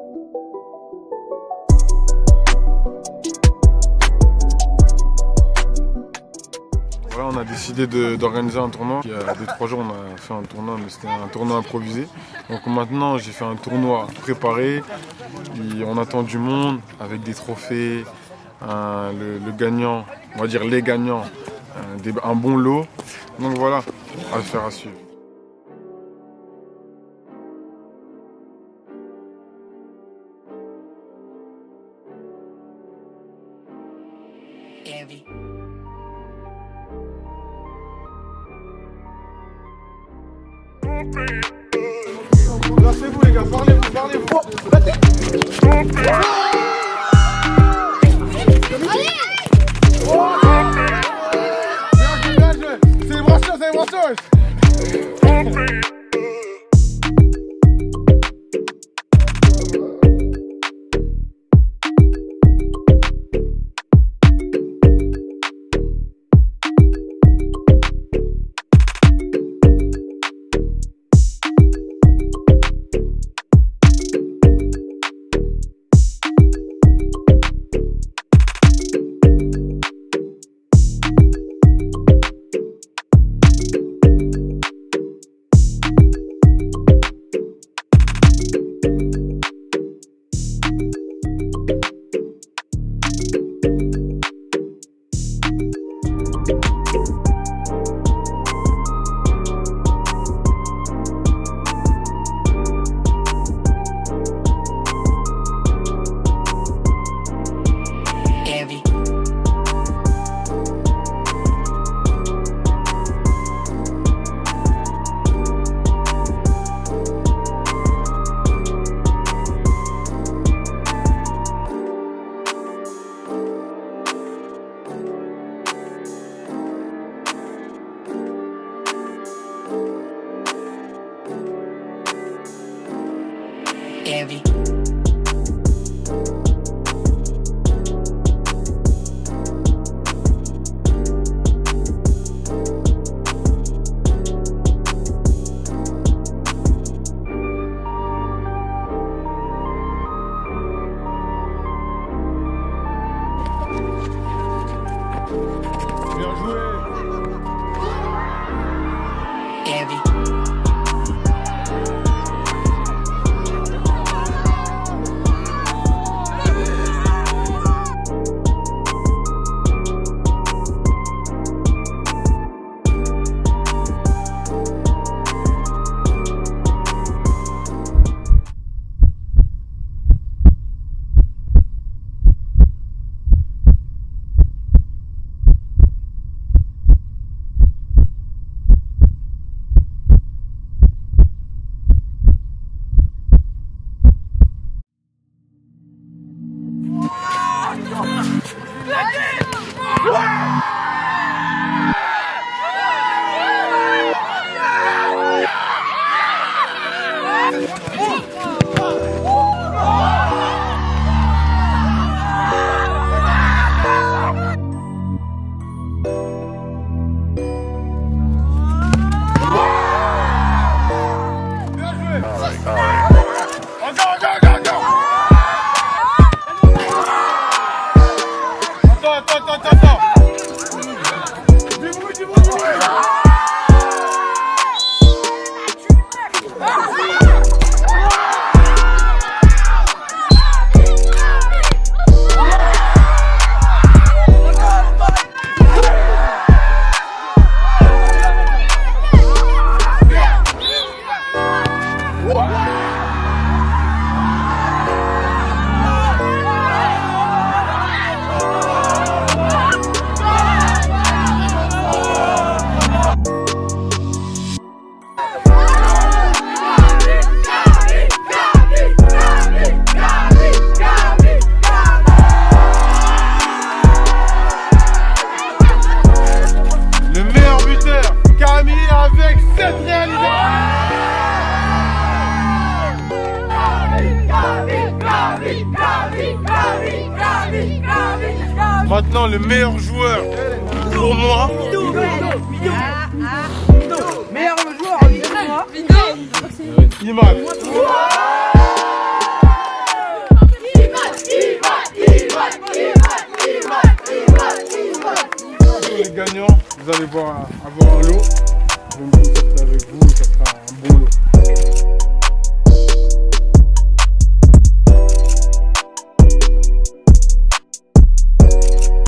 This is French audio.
On a décidé d'organiser un tournoi. Il y a 2-3 jours, on a fait un tournoi, mais c'était un tournoi improvisé. Donc maintenant, j'ai fait un tournoi préparé. Et on attend du monde avec des trophées, le gagnant, on va dire les gagnants, un bon lot. Donc voilà, à faire à suivre. Lancez-vous les gars, parlez-vous, parlez-vous. C'est une brasseur, c'est une brasseur. Heavy. Bien joué. Heavy. Maintenant, le meilleur joueur pour moi. Meilleur joueur, moi. Imad. gagnant, vous allez avoir un lot.